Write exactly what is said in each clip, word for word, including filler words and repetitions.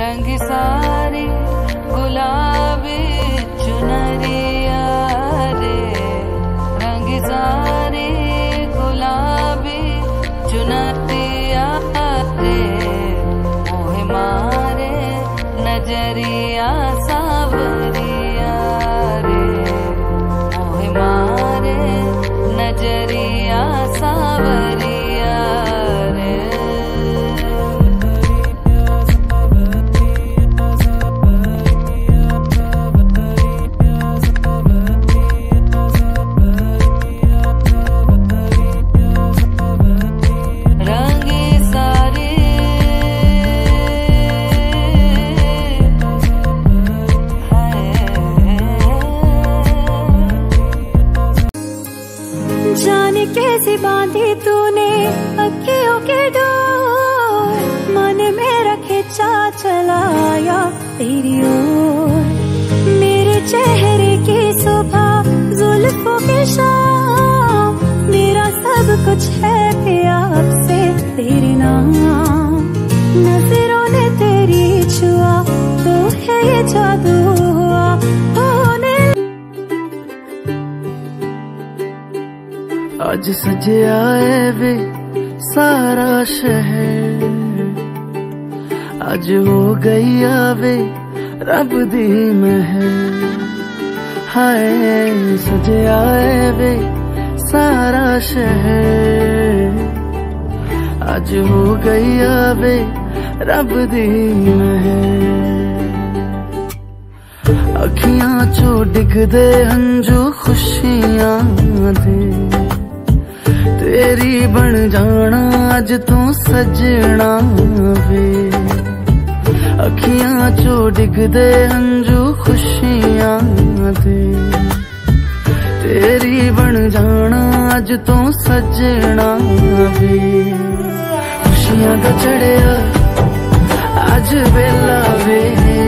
रंग सारी गुलाबी चुनरिया रे, रंग सारी गुलाबी चुनरिया रे, मोहे मारे नजरिया सावरिया रे, मोहे मारे नजरिया सावरिया रे। जाने कैसी बांधी तूने अखियों के डोर, मन मेरा खिंचा चलाया तेरी ओर, मेरे चेहरे की सुबह जुल्फों की शाम, मेरा सब कुछ है पिया अब से तेरे नाम, नजरों ने तेरी छुआ तो है ये जादू हुआ होने। आज सजया है वे सारा शहर, आज हो गई आवे रब दी महर, हाय सजया है वे सारा शहर, आज हो गई आवे रब दी महर, अखियां चो डिगदे हंजू खुशियां दे, तेरी बन जाना अज तू सजना वे, अखियां चो डिगदे हंजू खुशियां दे, तेरी बन जाना अज तू सजना वे, खुशियां दा चढ़िया अज वेला वे,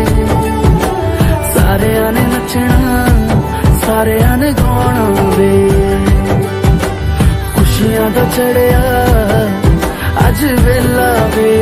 सारे ने नचना सारे ने गाना वे, खुशियां दा चढ़िया अज वेला वे,